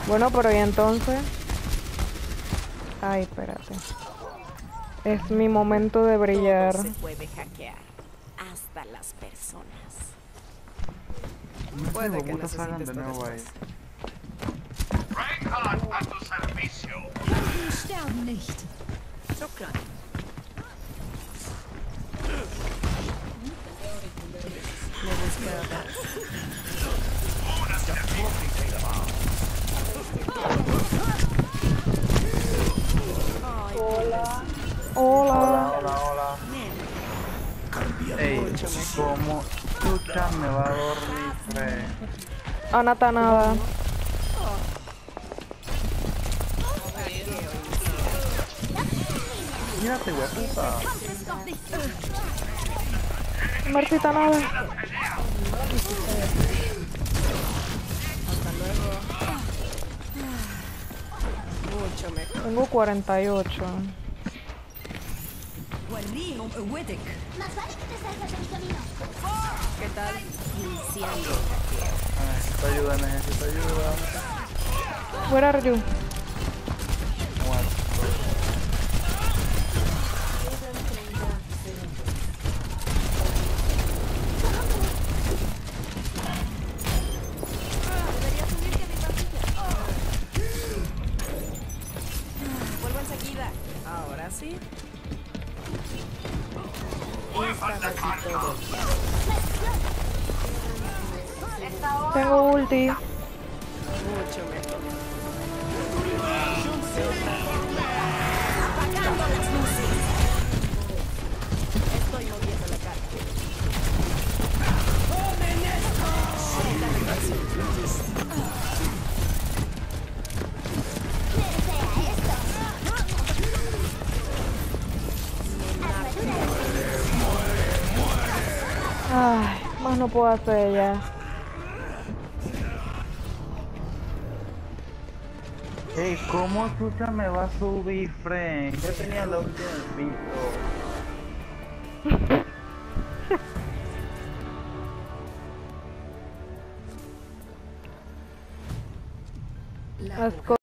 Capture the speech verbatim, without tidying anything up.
Bueno, pero ¿y entonces? Ay, espérate. Es mi momento de brillar. Todo se puede hackear, hasta las personas. Puede que necesites de nuevo ahí. Reinhardt a tu servicio. Sterben nicht. Shukran. Me gusta. Hola. Hola, hola, hola. Ey, ¿cómo chucha me va a dormir, Fred? Ah, no está nada. Mírate, güey, puta. Marcita, nada. Hasta luego. Mucho mejor. Tengo cuarenta y ocho. وليهم قوتك. ¿Qué tal? Iniciando. Necesito ayuda, necesito ayuda. Where are you? Muerto. Vuelvo enseguida. Ahora sí. Estaba aquí todo. Tengo ulti. Mucho mejor. Apagando las luces. Estoy moviendo la carga. Ay, más no puedo hacer ya. Ey, ¿cómo chucha me va a subir, Fred? Yo tenía la ulti en el piso. Las